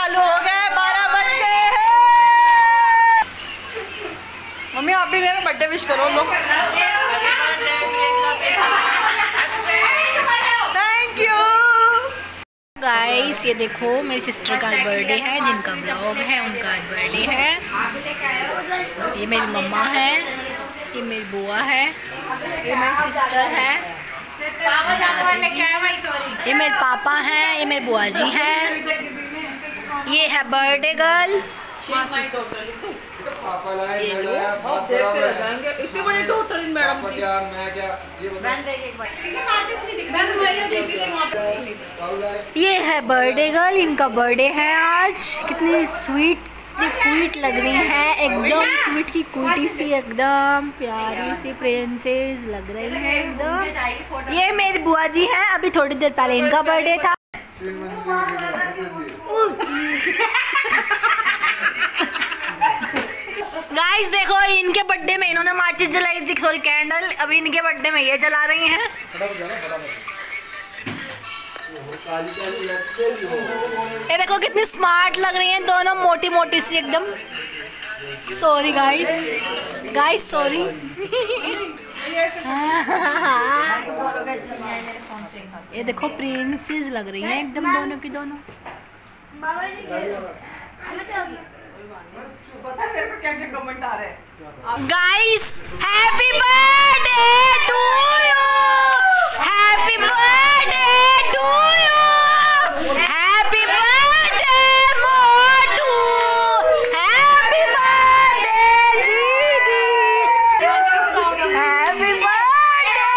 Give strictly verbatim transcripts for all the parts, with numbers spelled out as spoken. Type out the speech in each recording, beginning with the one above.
चालू हो गए, बारह बज गए हैं। मम्मी आप भी मेरा बर्थडे विश करो लोग। Thank you guys. ये देखो मेरी सिस्टर का बर्थडे है, जिनका ब्लॉग है उनका आज बर्थडे है। ये मेरी मम्मा है, ये मेरी बुआ है, ये मेरी सिस्टर है, ये मेरे पापा हैं, ये मेरे बुआ जी हैं, ये है बर्थडे गर्ल। इतनी बड़ी डॉक्टर मैडम ये है बर्थडे गर्ल, इनका बर्थडे है आज। कितनी स्वीट कितनी क्यूट लग रही है, एकदम क्यूट की क्यूटी सी, एकदम प्यारी सी प्रिंसेस लग रही है एकदम। ये मेरी बुआ जी हैं, अभी थोड़ी देर पहले इनका बर्थडे था। गाइस देखो इनके बर्थडे में इन्होंने माचिस जलाई थी, सॉरी कैंडल, अभी इनके बर्थडे में ये जला रही हैं। ये देखो कितनी स्मार्ट लग रही हैं दोनों, मोटी मोटी सी एकदम। Sorry guys, guys sorry. ये देखो प्रिंसेस लग रही हैं एकदम दोनों की दोनों। पता है मेरे को क्या क्या कमेंट आ रहे हैं। Guys happy birthday to you, happy birthday to you, happy birthday मोटू, हैप्पी बर्थडे दीदी, हैप्पी बर्थडे।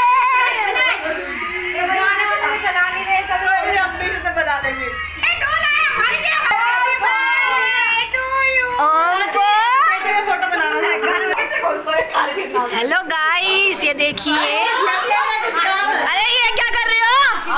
चला नहीं रहे सब लोग, अपने से तो बता देंगे। हेलो गाइस ये देखिए, अरे ये क्या कर रहे हो?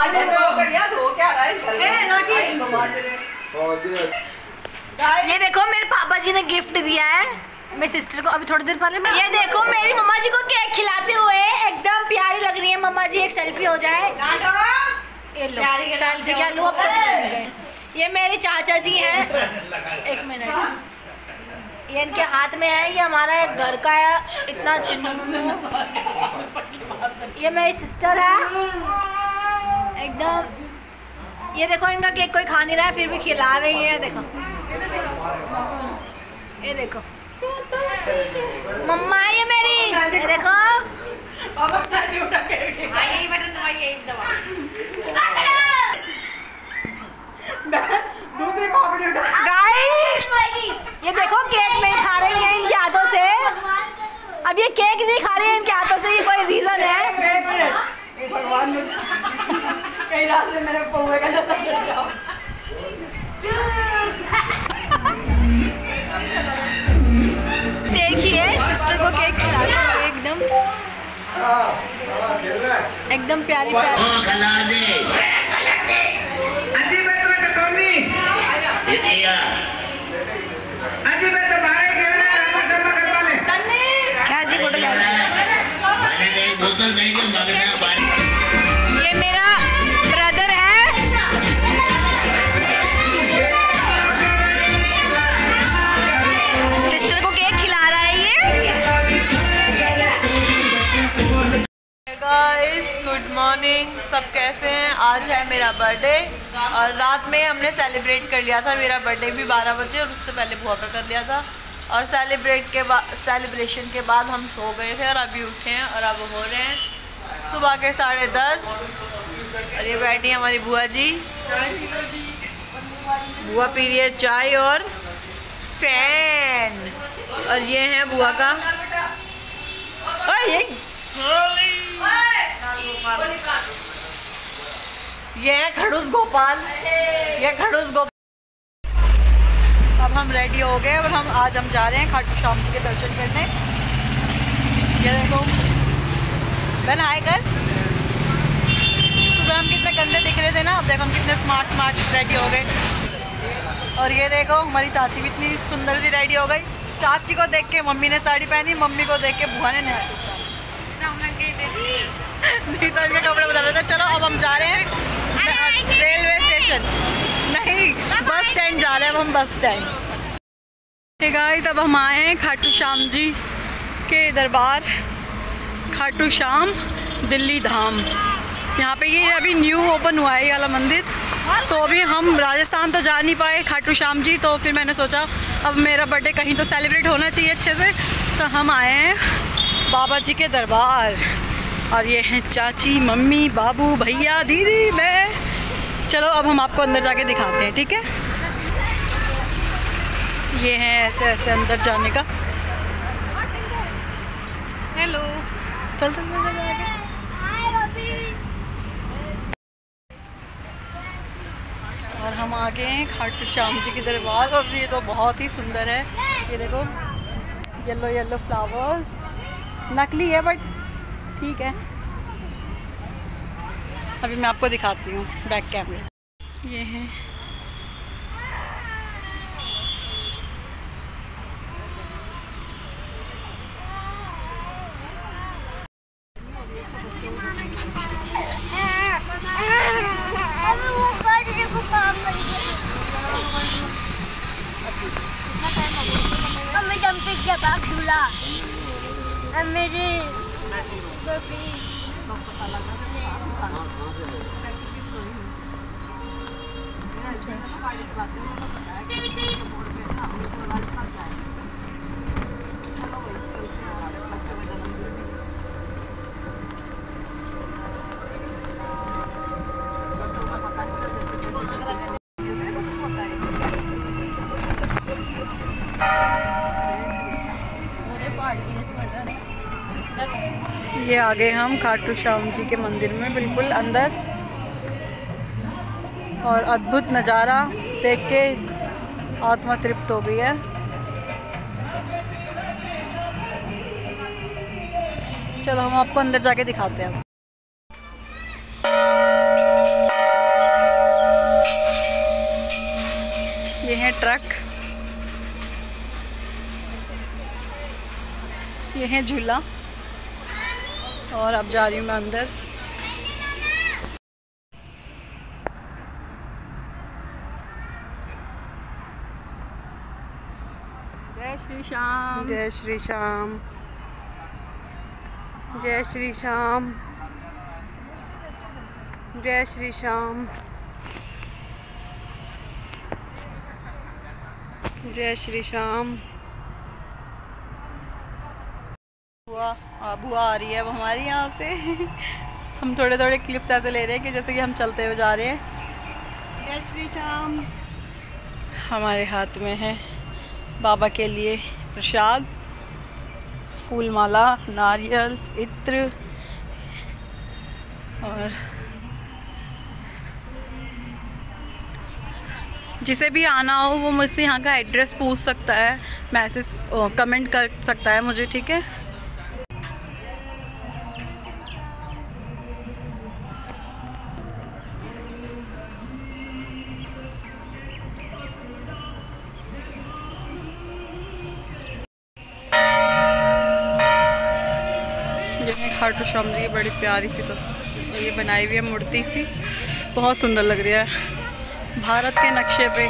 ये देखो मेरे पापा जी ने गिफ्ट दिया है मेरी सिस्टर को अभी थोड़ी देर पहले। ये देखो मेरी मम्मा जी को केक खिलाते हुए, एकदम प्यारी लग रही है मम्मा जी। एक सेल्फी हो जाए, ये लो सेल्फी क्या लो अब तक गए। ये मेरे चाचा जी हैं, एक मिनट, ये इनके हाथ में है, ये हमारा एक घर का है, इतना चिन्नू। ये मेरी सिस्टर है एकदम। ये देखो इनका केक कोई खा नहीं रहा है फिर भी खिला रही है, देखो ये देखो मम्मा ये मेरी, ये देखो गाइस ये देखो केक नहीं खा रही है इनके हाथों से। अब ये केक नहीं खा रही है इनके हाथों से, ये कोई रीजन है? भगवान मुझे कहीं रात से मेरे पौवे का नशा चढ़ गया। देखिए सिस्टर को केक खिला रही है एकदम एकदम प्यारी प्यारी। ये मेरा ब्रदर है, सिस्टर को केक खिला रहा है ये। गाइस गुड मॉर्निंग, सब कैसे हैं? आज है मेरा बर्थडे और रात में हमने सेलिब्रेट कर लिया था मेरा बर्थडे भी बारह बजे, और उससे पहले बुआ का कर लिया था। और सेलिब्रेट के बाद सेलिब्रेशन के बाद हम सो गए थे और अभी उठे हैं और अब हो रहे हैं सुबह के साढ़े दस। और ये बैठी हमारी बुआ जी, बुआ पी रही है चाय और फैन। और ये है बुआ का, ये ये है खड़ूस गोपाल, ये खड़ूस गोपाल। अब हम रेडी हो गए और हम आज हम जा रहे हैं खाटू श्याम जी के दर्शन करने। ये देखो बहन आए कर, सुबह हम कितने गंदे दिख रहे थे ना, अब देखो हम कितने स्मार्ट स्मार्ट रेडी हो गए। और ये देखो हमारी चाची भी इतनी सुंदर सी रेडी हो गई। चाची को देख के मम्मी ने साड़ी पहनी, मम्मी को देख के बुआ ने नया नहीं तो इनके कपड़े बदल रहे थे। चलो अब हम जा रहे हैं रेलवे स्टेशन, नहीं बस स्टैंड जा रहे हैं हम बस जाएं। हे गाइस, अब हम आए हैं खाटू श्याम जी के दरबार, खाटू श्याम दिल्ली धाम। यहाँ पे ये अभी न्यू ओपन हुआ है ये वाला मंदिर, तो अभी हम राजस्थान तो जा नहीं पाए खाटू श्याम जी, तो फिर मैंने सोचा अब मेरा बर्थडे कहीं तो सेलिब्रेट होना चाहिए अच्छे से, तो हम आए हैं बाबा जी के दरबार। और ये हैं चाची, मम्मी, बाबू, भैया, दीदी, मैं। चलो अब हम आपको अंदर जाके दिखाते हैं, ठीक है। ये है ऐसे ऐसे अंदर जाने का। हेलो, चल चल चल चल। और हम आ गए हैं खाटू श्याम जी के दरबार, और ये तो बहुत ही सुंदर है। ये देखो येलो येलो फ्लावर्स, नकली है बट ठीक है। अभी मैं आपको दिखाती हूँ बैक कैमरे से। ये है जंपिंग के बाद झूला मेरी ये आ गए हम खाटू श्याम जी के मंदिर में, बिल्कुल अंदर। और अद्भुत नज़ारा देख के आत्मा तृप्त हो गई है। चलो हम आपको अंदर जाके दिखाते हैं। ये है ट्रक, ये है झूला, और अब जा रही हूँ मैं अंदर। जय श्री श्याम, जय श्री श्याम, जय श्री श्याम, जय श्री श्याम, जय श्री श्याम। बुआ बुआ आ रही है वो हमारी यहाँ से। हम थोड़े थोड़े क्लिप्स ऐसे ले रहे हैं कि जैसे कि हम चलते हुए जा रहे हैं। जय श्री श्याम। हमारे हाथ में है बाबा के लिए प्रसाद, फूल माला, नारियल, इत्र, और जिसे भी आना हो वो मुझसे यहाँ का एड्रेस पूछ सकता है, मैसेज कमेंट कर सकता है मुझे, ठीक है। खाटू श्याम जी की बड़ी प्यारी सी तो ये बनाई हुई है मूर्ति सी, बहुत सुंदर लग रही है भारत के नक्शे पे।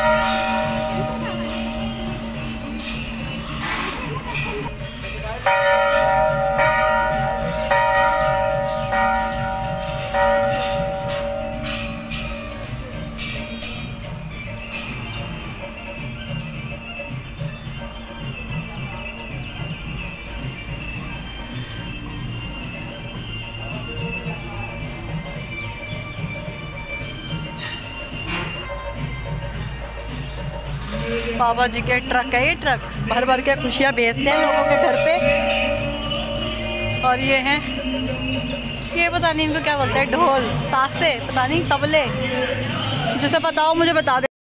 बाबा जी के ट्रक है, ये ट्रक भर भर के खुशियाँ भेजते हैं लोगों के घर पे। और ये हैं, ये पता नहीं इनको क्या बोलते हैं, ढोल, तासे, पता नहीं, तबले, जिसे पता हो मुझे बता दे।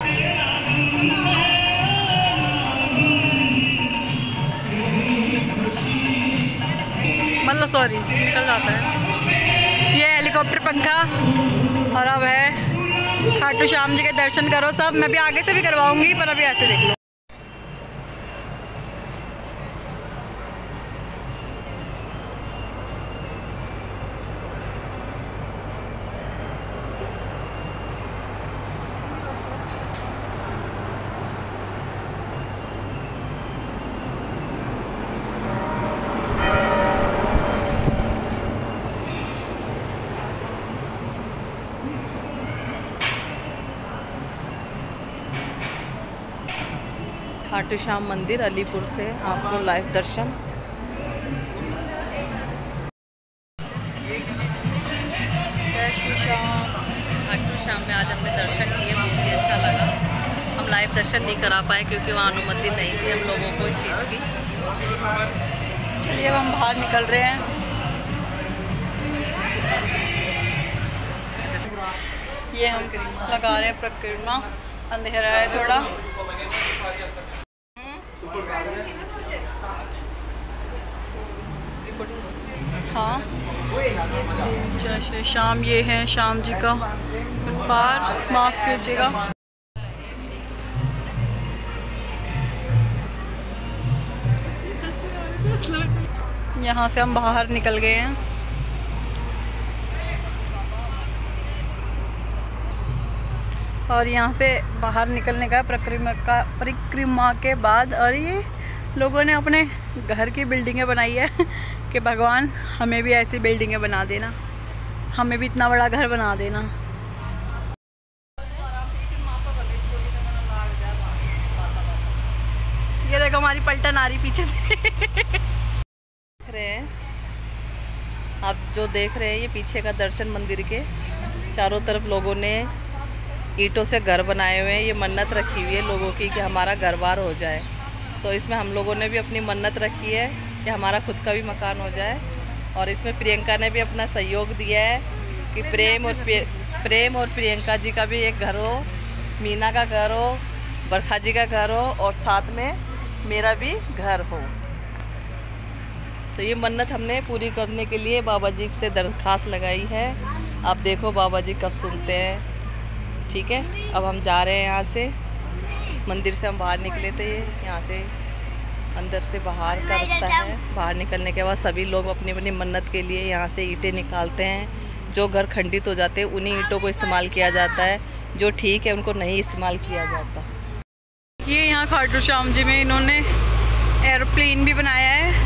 मतलब सॉरी निकल जाता है। ये हेलीकॉप्टर पंखा, और अब है खाटू श्याम जी के दर्शन करो सब। मैं भी आगे से भी करवाऊंगी, पर अभी ऐसे देख लो। खाटू श्याम मंदिर अलीपुर से आपको लाइव दर्शन। जय श्री श्याम। खाटू श्याम में आज हमने दर्शन किए, बहुत ही अच्छा लगा। हम लाइव दर्शन नहीं करा पाए क्योंकि वहाँ अनुमति नहीं थी हम लोगों को इस चीज़ की। चलिए अब हम बाहर निकल रहे हैं। ये हम लगा रहे हैं परिक्रमा, अंधेरा है थोड़ा। हाँ, जय श्री श्याम। ये है श्याम जी का दरबार, माफ़ कीजिएगा। यहाँ से हम बाहर निकल गए हैं। और यहाँ से बाहर निकलने का परिक्रमा का परिक्रमा के बाद, और ये लोगों ने अपने घर की बिल्डिंगें बनाई है कि भगवान हमें भी ऐसी बिल्डिंगें बना देना, हमें भी इतना बड़ा घर बना देना। ये देखो हमारी पलटन आ रही पीछे से। देख रहे हैं आप, जो देख रहे हैं ये पीछे का दर्शन मंदिर के। चारों तरफ लोगों ने ईंटों से घर बनाए हुए हैं। ये मन्नत रखी हुई है लोगों की कि हमारा घर बार हो जाए, तो इसमें हम लोगों ने भी अपनी मन्नत रखी है कि हमारा खुद का भी मकान हो जाए। और इसमें प्रियंका ने भी अपना सहयोग दिया है कि प्रेम और प्रेम और प्रियंका जी का भी एक घर हो, मीना का घर हो, बरखा जी का घर हो, और साथ में मेरा भी घर हो। तो ये मन्नत हमने पूरी करने के लिए बाबा जी से दरख्वास्त लगाई है। आप देखो बाबा जी कब सुनते हैं। ठीक है, अब हम जा रहे हैं यहाँ से। मंदिर से हम बाहर निकले थे, यहाँ से अंदर से बाहर का रास्ता है। बाहर निकलने के बाद सभी लोग अपनी अपनी मन्नत के लिए यहाँ से ईंटें निकालते हैं। जो घर खंडित हो जाते हैं उन्हीं ईंटों को इस्तेमाल किया जाता है, जो ठीक है उनको नहीं इस्तेमाल किया जाता। ये यहाँ खाटू श्याम जी में इन्होंने एरोप्लेन भी बनाया है।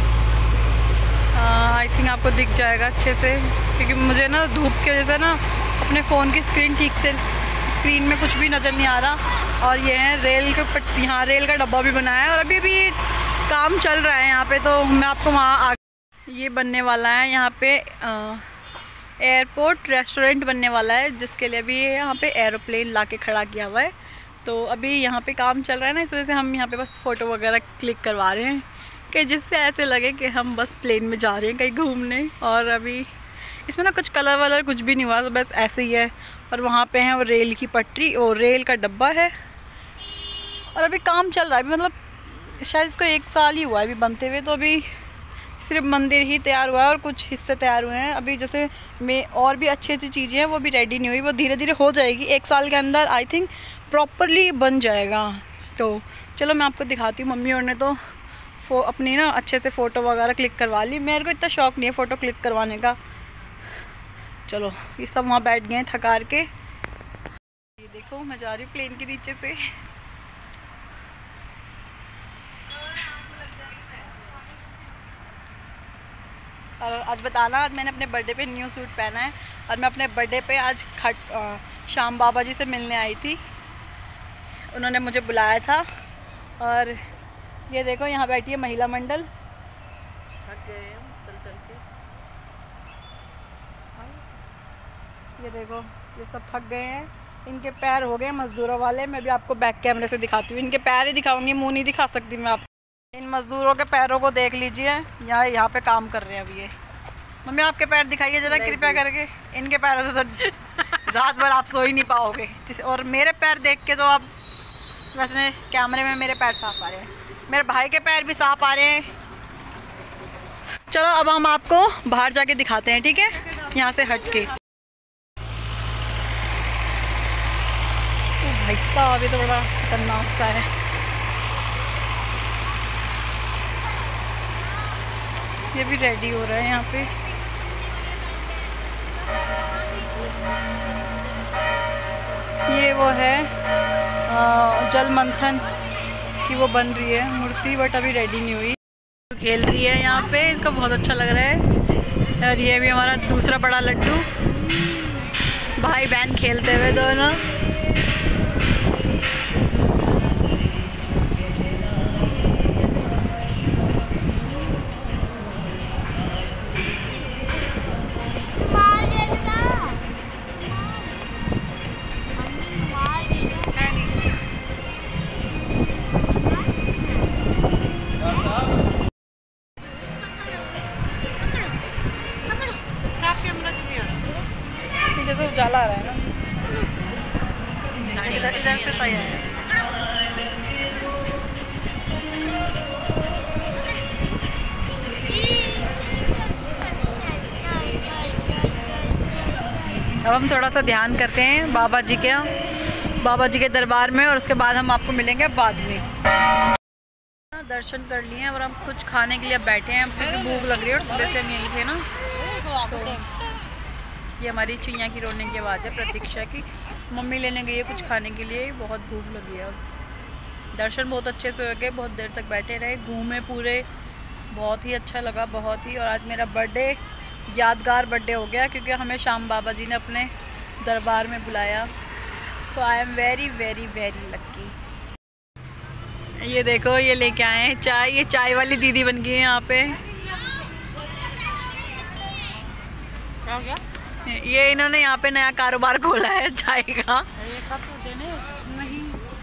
आई थिंक आपको दिख जाएगा अच्छे से, क्योंकि मुझे ना धूप की वजह से ना अपने फ़ोन की स्क्रीन ठीक से स्क्रीन में कुछ भी नज़र नहीं आ रहा। और ये है रेल के पट्टी, यहाँ रेल का डब्बा भी बनाया है और अभी भी काम चल रहा है यहाँ पे। तो मैं आपको वहाँ आ, ये बनने वाला है यहाँ पे एयरपोर्ट रेस्टोरेंट बनने वाला है, जिसके लिए अभी यहाँ पे एरोप्लेन ला के खड़ा किया हुआ है। तो अभी यहाँ पे काम चल रहा है ना, इस वजह से हम यहाँ पे बस फ़ोटो वगैरह क्लिक करवा रहे हैं कि जिससे ऐसे लगे कि हम बस प्लेन में जा रहे हैं कहीं घूमने। और अभी इसमें ना कुछ कलर वलर कुछ भी नहीं हुआ, तो बस ऐसे ही है। और वहाँ पे है वो रेल की पटरी और रेल का डब्बा है, और अभी काम चल रहा है। अभी मतलब शायद इसको एक साल ही हुआ है अभी बनते हुए, तो अभी सिर्फ मंदिर ही तैयार हुआ है और कुछ हिस्से तैयार हुए हैं। अभी जैसे में और भी अच्छी अच्छी चीज़ें हैं वो भी रेडी नहीं हुई, वो धीरे धीरे हो जाएगी। एक साल के अंदर आई थिंक प्रॉपरली बन जाएगा। तो चलो मैं आपको दिखाती हूँ। मम्मी और ने तो फो अपनी ना अच्छे से फ़ोटो वगैरह क्लिक करवा ली। मेरे को इतना शौक़ नहीं है फ़ोटो क्लिक करवाने का। चलो ये सब वहाँ बैठ गए हैं थकार के। ये देखो मैं जा रही हूँ प्लेन के नीचे से। और आज बताना, आज मैंने अपने बर्थडे पे न्यू सूट पहना है और मैं अपने बर्थडे पे आज खट श्याम बाबा जी से मिलने आई थी। उन्होंने मुझे बुलाया था। और ये देखो यहाँ बैठी है महिला मंडल। थक गए हैं चल चल के। ये देखो ये सब थक गए हैं, इनके पैर हो गए मज़दूरों वाले। मैं भी आपको बैक कैमरे से दिखाती हूँ। इनके पैर ही दिखाऊंगी, मुंह नहीं दिखा सकती मैं आपको। इन मज़दूरों के पैरों को देख लीजिए, यहाँ यहाँ पे काम कर रहे हैं अभी ये। मम्मी आपके पैर दिखाइए ज़रा कृपया करके। इनके पैरों से तो रात भर आप सो ही नहीं पाओगे। और मेरे पैर देख के तो आप, वैसे कैमरे में मेरे पैर साफ आ रहे हैं, मेरे भाई के पैर भी साफ आ रहे हैं। चलो अब हम आपको बाहर जाके दिखाते हैं, ठीक है, यहाँ से हट के। भाई साहब ये तो बड़ा खतरनाक सा है। ये भी रेडी हो रहा है यहाँ पे। ये वो है आ, जल मंथन की वो बन रही है मूर्ति, बट अभी रेडी नहीं हुई। खेल रही है यहाँ पे, इसको बहुत अच्छा लग रहा है। और ये भी हमारा दूसरा बड़ा लड्डू, भाई बहन खेलते हुए दोनों। अब हम थोड़ा सा ध्यान करते हैं बाबा जी के बाबा जी के दरबार में, और उसके बाद हम आपको मिलेंगे बाद में। दर्शन कर लिए हैं और हम कुछ खाने के लिए बैठे हैं क्योंकि भूख लग रही है और सुबह से हम यहीं थे ना। तो ये हमारी चिड़िया की रोने की आवाज़ है प्रतीक्षा की। मम्मी लेने गई है कुछ खाने के लिए, बहुत भूख लगी है। दर्शन बहुत अच्छे से हो गए, बहुत देर तक बैठे रहे, घूमे पूरे, बहुत ही अच्छा लगा बहुत ही। और आज मेरा बर्थडे यादगार बर्थडे हो गया क्योंकि हमें श्याम बाबा जी ने अपने दरबार में बुलाया। So I am very very very lucky. ये देखो ये लेके आए हैं चाय, ये चाय वाली दीदी बन गई है यहाँ पे। क्या क्या? ये इन्होंने यहाँ पे नया कारोबार खोला है चाय का। ये कब देने नहीं,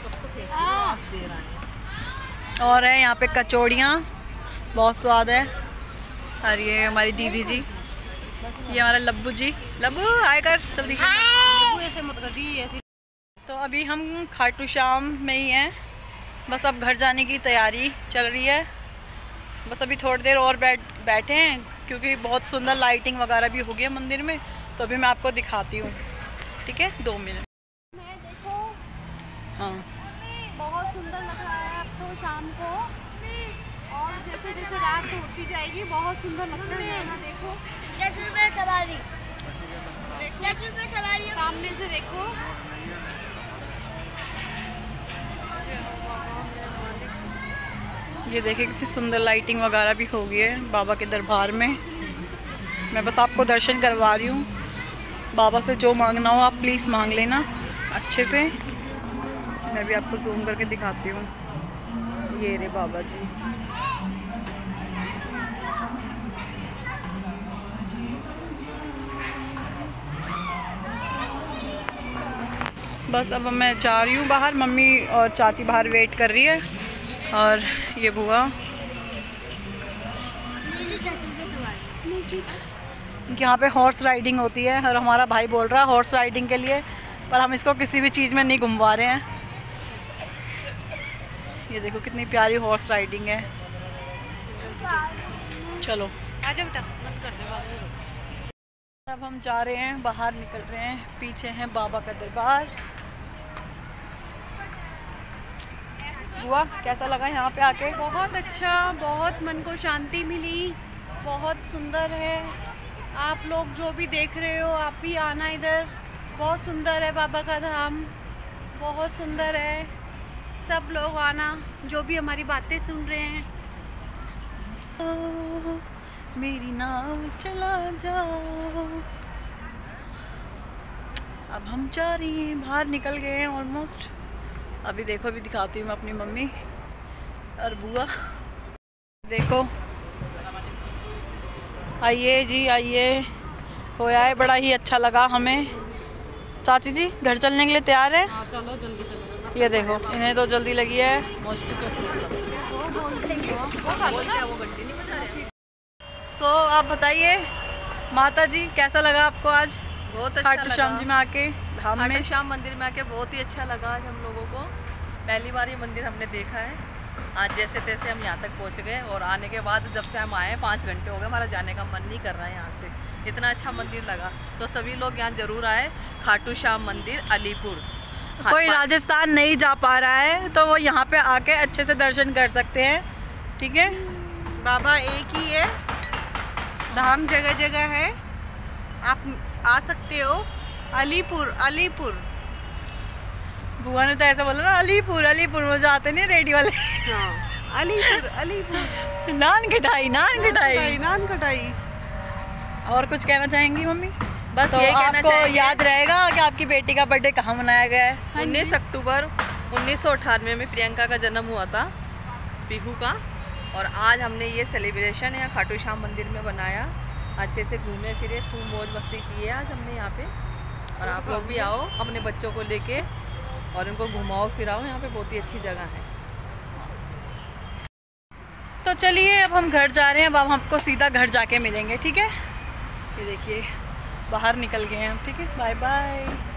और है यहाँ पे कचौड़ियाँ, बहुत स्वाद है। और ये हमारी दीदी जी, ये हमारा लब्बू जी, लब्बू आए कर जल्दी। ऐसे मत कर दी ऐसी। तो अभी हम खाटू श्याम में ही हैं, बस अब घर जाने की तैयारी चल रही है। बस अभी थोड़ी देर और बैठ बैठे हैं क्योंकि बहुत सुंदर लाइटिंग वगैरह भी हो गई है मंदिर में। तो अभी मैं आपको दिखाती हूँ, ठीक है, दो मिनट। देखो हाँ बहुत सुंदर लग रहा है अब तो शाम को, और जैसे जैसे रात होती जाएगी बहुत सुंदर लग रहा है ना। देखो दस रुपये सवारी, दस रुपये सवारी सामने से देखो। ये देखिए कितनी सुंदर लाइटिंग वगैरह भी हो गई है बाबा के दरबार में। मैं बस आपको दर्शन करवा रही हूँ। बाबा से जो मांगना हो आप प्लीज़ मांग लेना अच्छे से। मैं भी आपको जूम करके दिखाती हूँ। ये रे बाबा जी, बस अब मैं जा रही हूँ बाहर। मम्मी और चाची बाहर वेट कर रही है, और ये बुआ यहाँ पे हॉर्स राइडिंग होती है और हमारा भाई बोल रहा है हॉर्स राइडिंग के लिए, पर हम इसको किसी भी चीज़ में नहीं घुमवा रहे हैं। ये देखो कितनी प्यारी हॉर्स राइडिंग है। चलो आजा बेटा, मत कर दे। अब हम जा रहे हैं बाहर, निकल रहे हैं। पीछे है बाबा का दरबार। बुआ कैसा लगा यहाँ पे आके? बहुत अच्छा, बहुत मन को शांति मिली, बहुत सुंदर है। आप लोग जो भी देख रहे हो आप भी आना इधर, बहुत सुंदर है बाबा का धाम, बहुत सुंदर है। सब लोग आना जो भी हमारी बातें सुन रहे हैं। ओ, मेरी नाव चला जाओ। अब हम जा रही हैं, बाहर निकल गए हैं ऑलमोस्ट। अभी देखो, अभी दिखाती हूँ मैं अपनी मम्मी और बुआ। देखो आइए जी आइए, होया है, बड़ा ही अच्छा लगा हमें। चाची जी घर चलने के लिए तैयार है? हाँ, चलो जल्दी चलो। ये देखो इन्हें तो जल्दी लगी है। सो so, आप बताइए माता जी कैसा लगा आपको आज? बहुत अच्छा खाटू श्याम जी में आके, धाम में, खाटू श्याम मंदिर में आके बहुत ही अच्छा लगा आज हम लोगों को। पहली बार ये मंदिर हमने देखा है। आज जैसे तैसे हम यहाँ तक पहुँच गए, और आने के बाद जब से हम आए पाँच घंटे हो गए, हमारा जाने का मन नहीं कर रहा है यहाँ से, इतना अच्छा मंदिर लगा। तो सभी लोग यहाँ ज़रूर आए, खाटू श्याम मंदिर अलीपुर। कोई राजस्थान नहीं जा पा रहा है तो वो यहाँ पे आके अच्छे से दर्शन कर सकते हैं, ठीक है। बाबा एक ही है, धाम जगह जगह है, आप आ सकते हो। अलीपुर अलीपुर बुआ ने तो ऐसा बोला ना, अलीपुर अलीपुर, वो जाते नहीं रेडियो वाले। हाँ, अलीपुर अलीपुर। नान खटाई नान खटाई नान खटाई। और कुछ कहना चाहेंगी मम्मी? बस तो यही कहना आपको चाहेंगे, याद रहेगा कि आपकी बेटी का बर्थडे कहाँ मनाया गया है? उन्नीस अक्टूबर उन्नीस सौ अठानवे में प्रियंका का जन्म हुआ था, बिहू का। और आज हमने ये सेलिब्रेशन यहाँ खाटू श्याम मंदिर में बनाया। अच्छे से घूमे फिरे, खूब मौज मस्ती की है आज हमने यहाँ पे। और आप लोग भी आओ अपने बच्चों को लेके और इनको घुमाओ फिराओ, यहाँ पे बहुत ही अच्छी जगह है। तो चलिए अब हम घर जा रहे हैं। अब हम आपको सीधा घर जाके मिलेंगे, ठीक है। ये देखिए बाहर निकल गए हैं हम, ठीक है। Bye bye.